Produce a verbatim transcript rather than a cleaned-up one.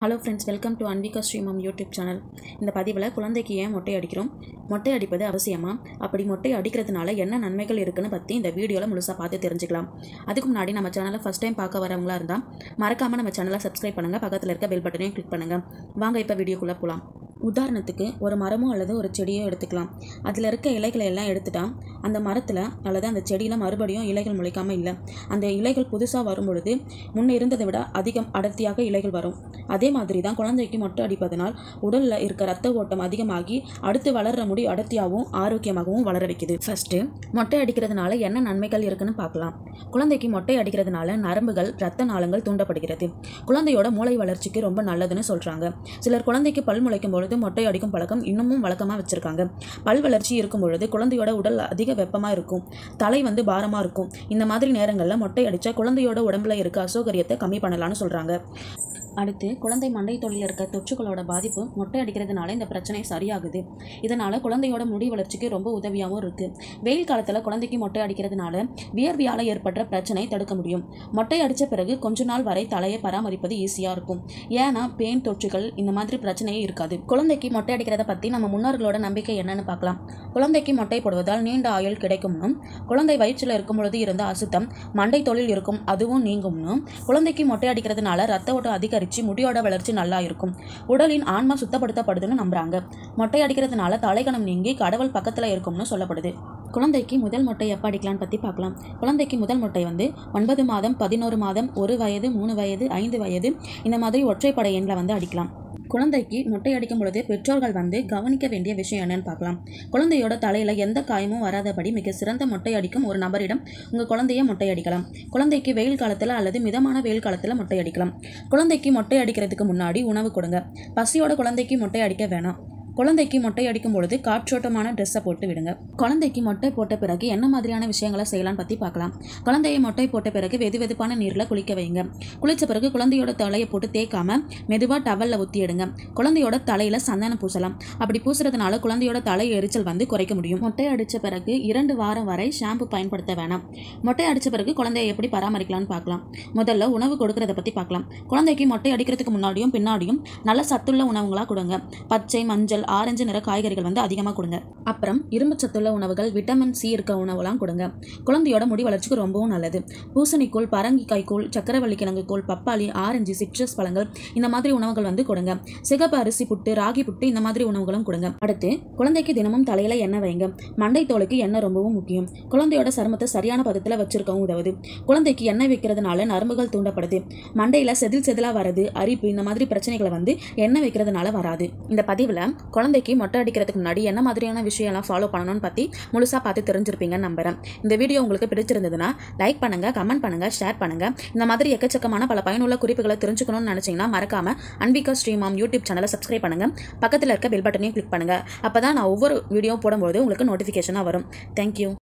Hello friends, welcome to Anvika ஸ்ரீமாம் YouTube channel. இந்த பதிவில் குழந்தைக்கு ஏன் மொட்டை அடிக்கிறோம், மொட்டை அடிப்பது அவசியமா, அப்படி மொட்டை அடிக்கிறதுனால என்ன நன்மைகள் இருக்குன்னு பற்றி இந்த வீடியோவில் முழுசாக பார்த்து தெரிஞ்சுக்கலாம். அதுக்கு முன்னாடி நம்ம சேனலை ஃபஸ்ட் டைம் பார்க்க வரவங்களா இருந்தால் மறக்காமல் நம்ம சேனலை சப்ஸ்கிரைப் பண்ணுங்கள், பக்கத்தில் இருக்க பெல் பட்டனையும் கிளிக் பண்ணுங்கள். வாங்க இப்போ வீடியோக்குள்ளே போகலாம். உதாரணத்துக்கு ஒரு மரமோ அல்லது ஒரு செடியோ எடுத்துக்கலாம். அதில் இருக்க இலைகளை எல்லாம் எடுத்துட்டா அந்த மரத்தில் அல்லது அந்த செடியில் மறுபடியும் இலைகள் முளைக்காமல் இல்லை. அந்த இலைகள் புதுசாக வரும் பொழுது முன்னே இருந்ததை விட அதிகம் அடர்த்தியாக இலைகள் வரும். அதே மாதிரி தான் குழந்தைக்கு மொட்டை அடிப்பதனால் உடலில் இருக்க ரத்த ஓட்டம் அதிகமாகி அடுத்து வளர்கிற முடி அடர்த்தியாகவும் ஆரோக்கியமாகவும் வளர வைக்குது. ஃபர்ஸ்ட்டு மொட்டை அடிக்கிறதுனால என்ன நன்மைகள் இருக்குன்னு பார்க்கலாம். குழந்தைக்கு மொட்டை அடிக்கிறதுனால நரம்புகள் ரத்த நாளங்கள் தூண்டப்படுகிறது. குழந்தையோட மூளை வளர்ச்சிக்கு ரொம்ப நல்லதுன்னு சொல்கிறாங்க. சிலர் குழந்தைக்கு பல் முளைக்கும் பொழுது மொட்டை அடிக்கும் பழக்கம் இன்னமும் வழக்கமாக வச்சுருக்காங்க. பல் வளர்ச்சி இருக்கும் பொழுது குழந்தையோட உடல் அதிக வெப்பமாக இருக்கும், தலை வந்து பாரமாக இருக்கும். இந்த மாதிரி நேரங்களில் மொட்டை அடித்தா குழந்தையோட உடம்புல இருக்க அசௌகரியத்தை கம்மி பண்ணலான்னு சொல்கிறாங்க. அடுத்து குழந்தை மண்டை தொழில் இருக்க தொற்றுகளோட பாதிப்பு மொட்டை அடிக்கிறதுனால இந்த பிரச்சனை சரியாகுது. இதனால் குழந்தையோட முடி வளர்ச்சிக்கு ரொம்ப உதவியாகவும் இருக்குது. வெயில் காலத்தில் குழந்தைக்கு மொட்டை அடிக்கிறதுனால வியர்வியால் ஏற்படுற பிரச்சனை தடுக்க முடியும். மொட்டை அடித்த பிறகு கொஞ்ச நாள் வரை தலையை பராமரிப்பது ஈஸியாக இருக்கும். ஏன்னா பேன் தொற்றுகள் இந்த மாதிரி பிரச்சனையே இருக்காது. குழந்தைக்கு மொட்டை அடிக்கிறத பற்றி நம்ம முன்னோர்களோட நம்பிக்கை என்னன்னு பார்க்கலாம். குழந்தைக்கு மொட்டை போடுவதால் நீண்ட ஆயுள் கிடைக்கும்னும், குழந்தை வயிற்றில் இருக்கும் பொழுது இருந்த அசுத்தம் மண்டை தொழில் இருக்கும் அதுவும் நீங்கும்னும், குழந்தைக்கு மொட்டை அடிக்கிறதுனால ரத்த ஓட்டம் அதிக முடியோட வளர்ச்சி நல்லா இருக்கும், உடலின் ஆன்மா சுத்தப்படுத்தப்படுதுன்னு நம்புறாங்க. மொட்டை அடிக்கிறதுனால தலைகணம் நீங்கி கடவுள் பக்கத்துல இருக்கும்னு சொல்லப்படுது. குழந்தைக்கு முதல் மொட்டை எப்போ அடிக்கலான்னு பற்றி பார்க்கலாம். குழந்தைக்கு முதல் மொட்டை வந்து ஒன்பது மாதம், பதினோரு மாதம், ஒரு வயது, மூணு வயது, ஐந்து வயது இந்த மாதிரி ஒற்றைப்படை எண்ணில் வந்து அடிக்கலாம். குழந்தைக்கு மொட்டை அடிக்கும் பொழுது பெற்றோர்கள் வந்து கவனிக்க வேண்டிய விஷயம் என்னன்னு பார்க்கலாம். குழந்தையோட தலையில் எந்த காயமும் வராதபடி மிக சிறந்த மொட்டை அடிக்கும் ஒரு நபரிடம் உங்கள் குழந்தைய மொட்டை அடிக்கலாம். குழந்தைக்கு வெயில் காலத்தில் அல்லது மிதமான வெயில் காலத்தில் மொட்டை அடிக்கலாம். குழந்தைக்கு மொட்டை அடிக்கிறதுக்கு முன்னாடி உணவு கொடுங்க. பசியோட குழந்தைக்கு மொட்டை அடிக்க வேணாம். குழந்தைக்கு மொட்டை அடிக்கும் பொழுது காற்றோட்டமான ட்ரெஸ்ஸை போட்டு விடுங்க. குழந்தைக்கு மொட்டை போட்ட பிறகு என்ன மாதிரியான விஷயங்களை செய்யலாம்னு பற்றி பார்க்கலாம். குழந்தையை மொட்டை போட்ட பிறகு வெது வெதுப்பான நீரில் குளிக்க வைங்க. குளித்த பிறகு குழந்தையோட தலையை போட்டு தேய்க்காம மெதுவாக டவலில் ஊற்றி எடுங்க. குழந்தையோட தலையில் சந்தனம் பூசலாம். அப்படி பூசுறதுனால குழந்தையோட தலை எரிச்சல் வந்து குறைக்க முடியும். மொட்டை அடித்த பிறகு இரண்டு வாரம் வரை ஷாம்பு பயன்படுத்த வேணாம். மொட்டை அடித்த பிறகு குழந்தையை எப்படி பராமரிக்கலாம்னு பார்க்கலாம். முதல்ல உணவு கொடுக்கறத பற்றி பார்க்கலாம். குழந்தைக்கு மொட்டை அடிக்கிறதுக்கு முன்னாடியும் பின்னாடியும் நல்ல சத்துள்ள உணவுகளாக கொடுங்க. பச்சை, மஞ்சள், ஆரஞ்சு நிற காய்கறிகள் வந்து அதிகமாக கொடுங்க. அப்புறம் இரும்பு சத்துள்ள உணவுகள், விட்டமின் சி இருக்க உணவுலாம் கொடுங்க. குழந்தையோட முடி வளர்ச்சிக்கு ரொம்பவும் நல்லது. பூசணிக்கூழ், பரங்கிக்காய் கூழ், சக்கரவள்ளி கிழங்கு கூழ், பப்பாளி, ஆரஞ்சு, சிட்ரஸ் பழங்கள் இந்த மாதிரி உணவுகள் வந்து கொடுங்க. சிகப்பு அரிசி புட்டு, ராகி புட்டு இந்த மாதிரி உணவுகளும் கொடுங்க. அடுத்து குழந்தைக்கு தினமும் தலையில எண்ணெய் வைங்க. மண்டை தோலுக்கு எண்ணெய் ரொம்பவும் முக்கியம். குழந்தையோட சருமத்தை சரியான பதத்தில் வச்சிருக்கவும் உதவுது. குழந்தைக்கு எண்ணெய் வைக்கிறதுனால நரம்புகள் தூண்டப்படுது. மண்டையில செதில் செதிலா வரது, அரிப்பு இந்த மாதிரி பிரச்சனைகளை வந்து எண்ணெய் வைக்கிறதுனால வராது. இந்த பதிவில் குழந்தைக்கு மொட்டை அடிக்கிறதுக்கு முன்னாடி என்ன மாதிரியான விஷயம்லாம் ஃபாலோ பண்ணணும்னு பற்றி முழுசாக பார்த்து தெரிஞ்சிருப்பீங்கன்னு நம்புறேன். இந்த வீடியோ உங்களுக்கு பிடிச்சிருந்ததுன்னா லைக் பண்ணுங்க, கமெண்ட் பண்ணுங்க, ஷேர் பண்ணுங்க. இந்த மாதிரி எக்கச்சக்கமான பல பயனுள்ள குறிப்புகளை தெரிஞ்சுக்கணும்னு நினைச்சீங்கன்னா மறக்காம அன்விகா ஸ்ரீமாம் யூடியூப் சேனலை சப்ஸ்கிரைப் பண்ணுங்க, பக்கத்தில் இருக்க பெல் பட்டனையும் கிளிக் பண்ணுங்க. அப்பதான் நான் ஒவ்வொரு வீடியோ போடும்போது உங்களுக்கு நோட்டிஃபிகேஷனாக வரும். தேங்க்யூ.